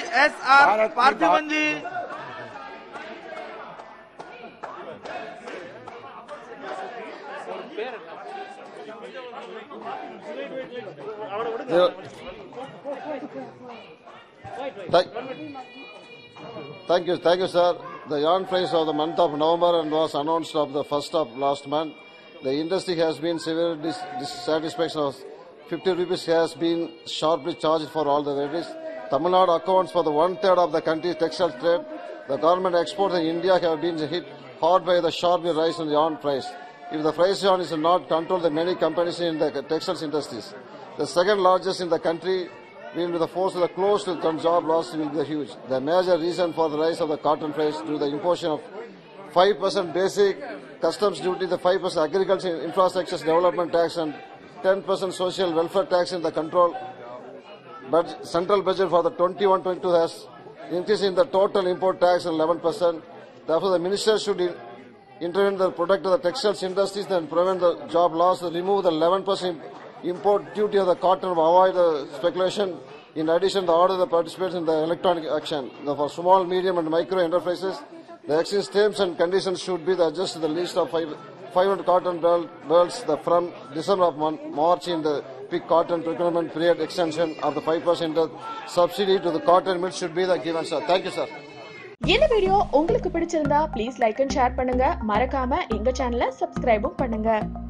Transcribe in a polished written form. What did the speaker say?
SR Parthiban ji. Thank you, sir. The yarn price of the month of November and was announced of the first of last month. The industry has been severe dissatisfaction of 50 rupees has been sharply charged for all the varieties. Tamil Nadu accounts for the 1/3 of the country's textile trade. The government exports in India have been hit hard by the sharp rise in the yarn price. If the price yarn is not controlled, the many companies in the textiles industries, the second largest in the country, will be the force of the close to job loss will be huge. The major reason for the rise of the cotton price due to the imposition of 5% basic customs duty, the 5% agriculture infrastructure development tax, and 10% social welfare tax in the control. But central budget for the 21-22 has increased in the total import tax and 11%. Therefore, the minister should intervene to protect the textiles industries and prevent the job loss, remove the 11% import duty of the cotton, avoid the speculation. In addition, the order that participates in the electronic action. For small, medium, and micro enterprises, the exchange terms and conditions should be adjusted to the list of 500 cotton belts from December of March in the peak cotton procurement period. Extension of the 5% subsidy to the cotton mills should be the given, sir. Thank you, sir. இந்த video உங்களுக்கு பிடிச்சிருந்தா please like and share பண்ணுங்க. மறக்காம எங்க சேனலை சப்ஸ்கிரைபும் பண்ணுங்க.